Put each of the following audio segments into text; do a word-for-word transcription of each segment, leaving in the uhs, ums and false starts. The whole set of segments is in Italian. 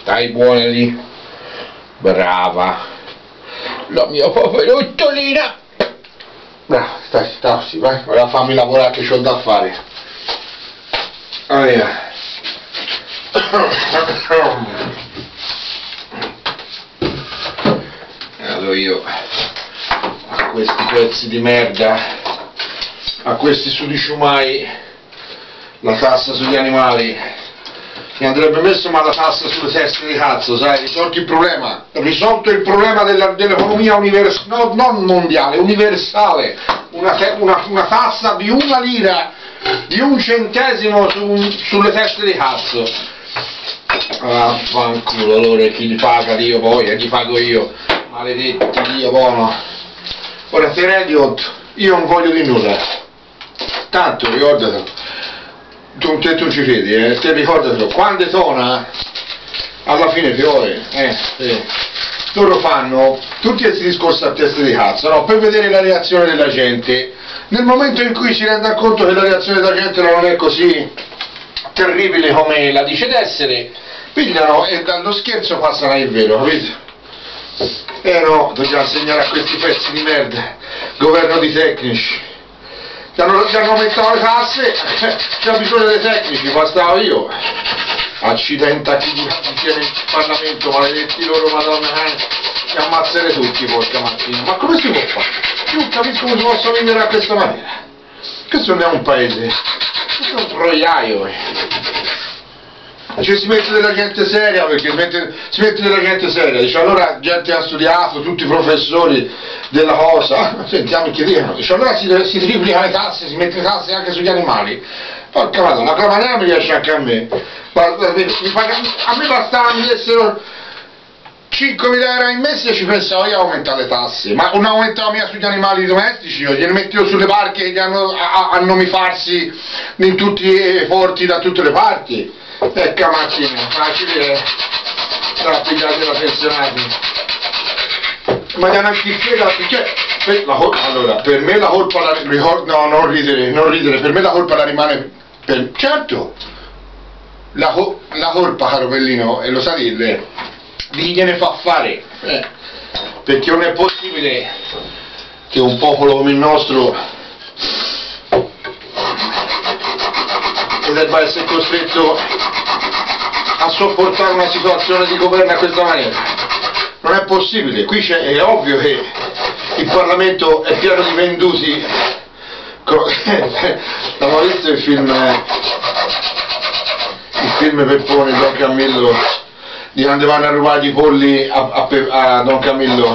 Stai buona lì. Brava. La mia poverottolina. Brava, stai, stai, sì, vai. Ora fammi lavorare che c'ho da fare. Ah, yeah. Allora io a questi pezzi di merda, a questi sudiciumai, la tassa sugli animali mi andrebbe messo, ma la tassa sulle teste di cazzo, sai, risolto il problema, risolto il problema dell'economia universale, no, non mondiale, universale, una, una, una tassa di una lira, di un centesimo su, sulle teste di cazzo. Vaffanculo, allora chi li paga Dio poi, e chi pago io, maledetti Dio buono. Ora te Elliot, io non voglio di nulla, tanto ricordatelo, tu, te, tu ci credi, eh? Te ricordatelo, quando tona alla fine fiore, eh, eh. Loro fanno tutti questi discorsi a testa di cazzo, no? Per vedere la reazione della gente. Nel momento in cui si renda conto che la reazione della gente non è così terribile come la dice d'essere, pigliano e dallo scherzo passano al vero, capito? Eh no, dobbiamo insegnare a questi pezzi di merda, governo di tecnici. Ci hanno, hanno aumentato le tasse, c'è bisogno dei tecnici, bastavo io. Accidenta chi tiene il Parlamento, maledetti loro, madonna, eh, ci ammazzere tutti, porca mattina. Ma come si può fare? Io non capisco come si possa vivere a questa maniera. Questo non è un paese, questo è un roiaio. Eh. Cioè si mette della gente seria, perché si mette, si mette della gente seria, dice allora gente ha studiato, tutti i professori della cosa, sentiamo che dicono, dice allora si, si triplica le tasse, si mette le tasse anche sugli animali. Porca madonna, la maniera mi riesce anche a me. Guarda, mi paga, a me bastava mi dessero cinquemila euro in mese e ci pensavo io a aumentare le tasse, ma non aumentavo mica sugli animali domestici, io glieli mettevo sulle barche che hanno a, a non mi farsi in tutti i porti da tutte le parti. Ecco macchina, facile da pigliare la pensionati. Ma gli hanno anche perché per, la, allora, per me la colpa la, no, non ridere, non ridere, per me la colpa la rimane per, certo, la, la colpa, caro Pellino, e lo sa dirle, di chi gliene fa fare, eh, perché non è possibile che un popolo come il nostro debba essere costretto a sopportare una situazione di governo a questa maniera. Non è possibile, qui c'è, è ovvio che il Parlamento è pieno di venduti. Abbiamo visto il film il film Peppone, Don Camillo, di quando vanno a rubare i polli a, a, a Don Camillo,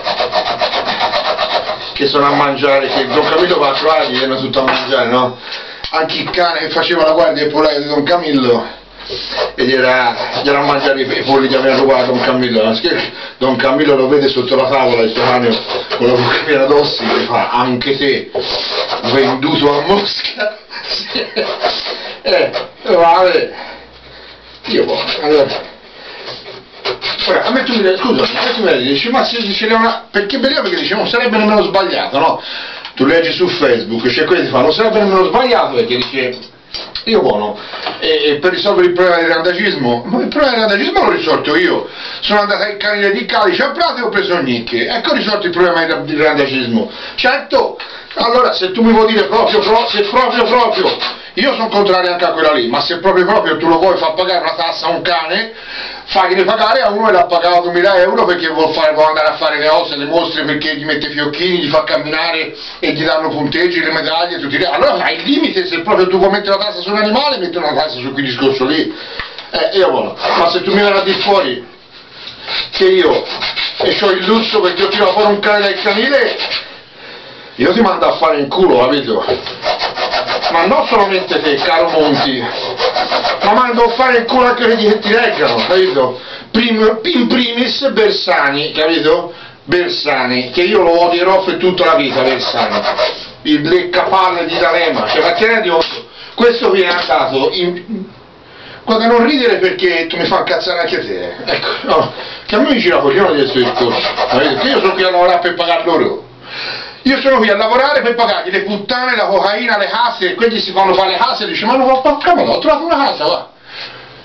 che sono a mangiare, che Don Camillo va a trovare, gli viene tutto a mangiare, no? Anche il cane che faceva la guardia ai pollaio di Don Camillo e gli era, gli era a mangiare i polli che aveva rubato Don Camillo. Don Camillo lo vede sotto la tavola, il suo cane con la bocca piena d'ossi, e fa anche te venduto a Mosca. eh, vale, io buono, allora ora, a me tu mi dici, scusa, a me tu mi dici, ma se dice una, perché vediamo che dice non sarebbe nemmeno sbagliato, no? Tu leggi su Facebook, c'è quelli che fanno, non sarebbe nemmeno sbagliato, perché dice, io buono, e, e per risolvere il problema del randagismo, ma il problema del randagismo l'ho risolto io, sono andato ai canile di Calice a Prato e ho preso Nicche, ecco ho risolto il problema del randagismo. Certo, allora se tu mi vuoi dire proprio, pro, se proprio proprio, io sono contrario anche a quella lì, ma se proprio proprio tu lo vuoi far pagare una tassa a un cane, fagliene pagare a uno che l'ha pagato duemila euro perché vuol, fare, vuol andare a fare le ossa, le mostre, perché gli mette fiocchini, gli fa camminare e gli danno punteggi, le medaglie, tutti lì. Allora hai il limite, se proprio tu vuoi mettere la tassa su un animale, metti una tassa su quel discorso lì. Eh, io voglio. Ma se tu mi vai a dire fuori che io e ho il lusso perché ho tirato fuori un cane dal canile, io ti mando a fare in culo, capito? Ma non solamente te, caro Monti, ma mando a fare il culo anche quelli che ti leggano, capito? Prim, in primis Bersani, capito? Bersani, che io lo odierò per tutta la vita, Bersani, il leccapalle di D'Alema, cioè ma che ne dico, questo viene andato in... Guarda, non ridere perché tu mi fa incazzare anche te, ecco, no, che a me mi gira coglione di questo discorso, capito? Che io sono qui a lavorare per pagare loro. Io sono qui a lavorare per pagargli le puttane, la cocaina, le case, e quelli si fanno fare le case e dice ma non ho porca, ho trovato una casa, va.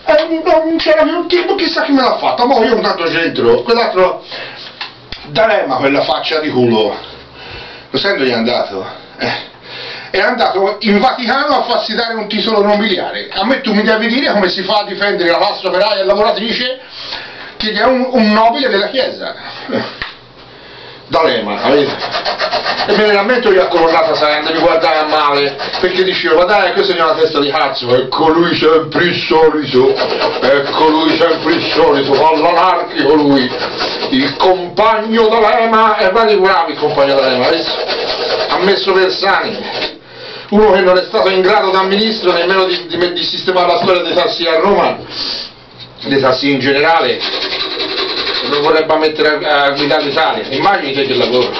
eh, non c'era più un tipo, chissà chi me l'ha fatta, ma io intanto c'entro, quell'altro D'Alema, quella faccia di culo, lo sai dove è andato? Eh. È andato in Vaticano a farsi dare un titolo nobiliare. A me tu mi devi dire come si fa a difendere la classe operaia e lavoratrice che è un, un nobile della Chiesa. D'Alema, capite? E me ne rammento io a colonnata salendo, mi guardai a male, perché dicevo, ma dai, questo è una testa di cazzo, ecco lui sempre il solito, ecco lui sempre il solito, fa l'anarchico lui, il compagno D'Alema, e va di bravi il compagno D'Alema, ha messo Bersani, uno che non è stato in grado da ministro nemmeno di, di, di sistemare la storia dei tassi a Roma, dei tassi in generale, lo vorrebbe mettere a, a guidare l'Italia, immagini te che lavoro.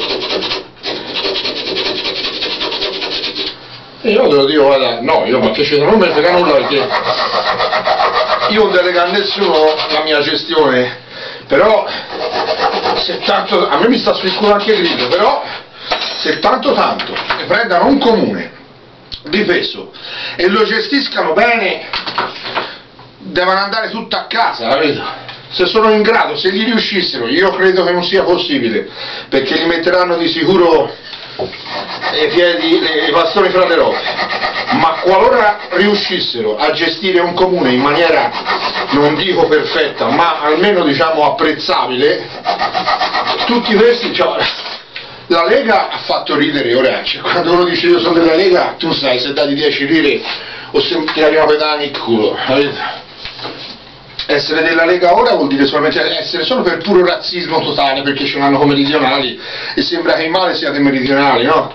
E io te lo dico, guarda, no, io ma che c'è, non mi frega nulla perché io non delego a nessuno la mia gestione, però se tanto, a me mi sta sul culo anche Grillo, però se tanto tanto ne prendano un comune difeso e lo gestiscano bene, devono andare tutto a casa, capito? Se sono in grado, se gli riuscissero, io credo che non sia possibile, perché li metteranno di sicuro i piedi, i bastoni fra le ruote, ma qualora riuscissero a gestire un comune in maniera, non dico perfetta, ma almeno diciamo apprezzabile, tutti questi, cioè, la Lega ha fatto ridere ora, cioè, quando uno dice io sono della Lega, tu sai, se dati dieci lire o se ti arriva pedana nel culo, capito? Essere della Lega ora vuol dire solamente essere solo per puro razzismo totale, perché ce l'hanno come meridionali e sembra che il male sia dei meridionali, no?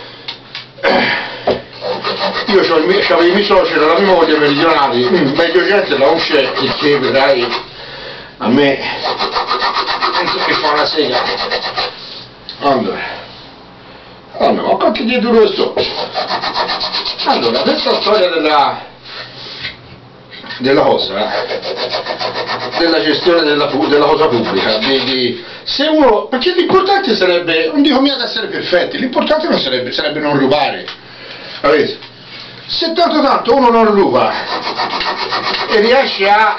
Io ho i miei soci, la mia moglie meridionali, mm, meglio gente la non c'è, perché vedrai a me non so che fa una sega. Allora, allora, ma quanto di duro sto? Allora, questa storia della della cosa, della gestione della, della cosa pubblica, di, di, se uno, perché l'importante sarebbe, non dico mica di essere perfetti, l'importante non sarebbe, sarebbe non rubare, capite? Se tanto tanto uno non ruba e riesce a,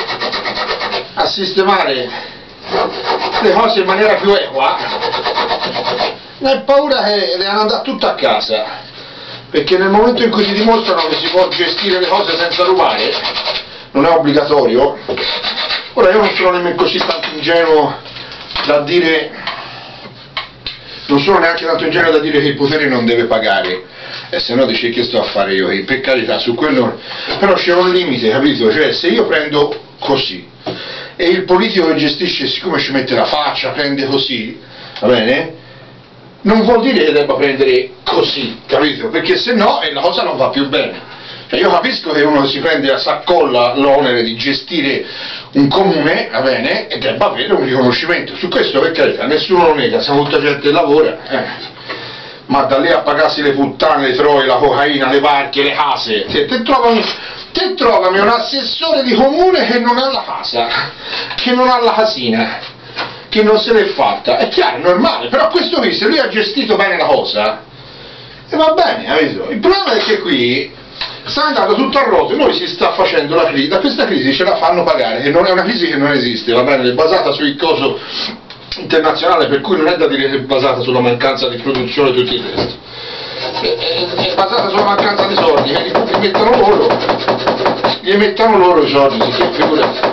a sistemare le cose in maniera più equa, non hai paura che devono andare tutto a casa, perché nel momento in cui si dimostrano che si può gestire le cose senza rubare, non è obbligatorio. Ora io non sono nemmeno così tanto ingenuo da dire, non sono neanche tanto ingenuo da dire che il potere non deve pagare, e se no dici che sto a fare io, per carità, su quello, però c'è un limite, capito? Cioè se io prendo così, e il politico che gestisce, siccome ci mette la faccia, prende così, va bene? Non vuol dire che debba prendere così, capito? Perché se no la cosa non va più bene. Cioè io capisco che uno si prende a saccolla l'onere di gestire un comune, va bene, e debba avere un riconoscimento. Su questo, per carità, nessuno lo nega, siamo tutta gente che lavora, eh. Ma da lì a pagarsi le puttane, le troie, la cocaina, le barche, le case, te, te, trovami, te trovami un assessore di comune che non ha la casa, che non ha la casina, che non se l'è fatta, è chiaro, è normale, però questo qui, se lui ha gestito bene la cosa, e va bene, capito? Il problema è che qui sta andando tutto a rotolo, noi si sta facendo la crisi, da questa crisi ce la fanno pagare, che non è una crisi che non esiste, va bene, è basata sul coso internazionale, per cui non è da dire che è basata sulla mancanza di produzione e tutto il resto, è, è, è basata sulla mancanza di soldi, che li mettono loro, gli mettono loro i soldi, sì, figurati.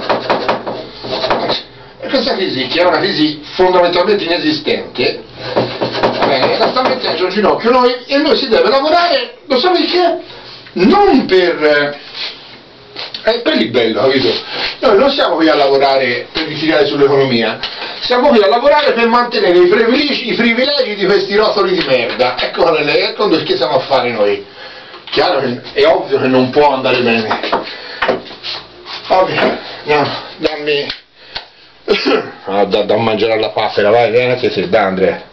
Questa crisi, che è una crisi fondamentalmente inesistente, bene, la sta mettendo in ginocchio noi, e noi si deve lavorare, lo so perché? Non per, eh, per il bello, capito? Noi non siamo qui a lavorare per ritirare sull'economia, siamo qui a lavorare per mantenere i privilegi, i privilegi di questi rotoli di merda. Ecco che stiamo a fare noi. Chiaro che è ovvio che non può andare bene. Ovvio, no, dammi... Ah, da, da mangiare alla papera, vai, vieni anche te, da Andrea.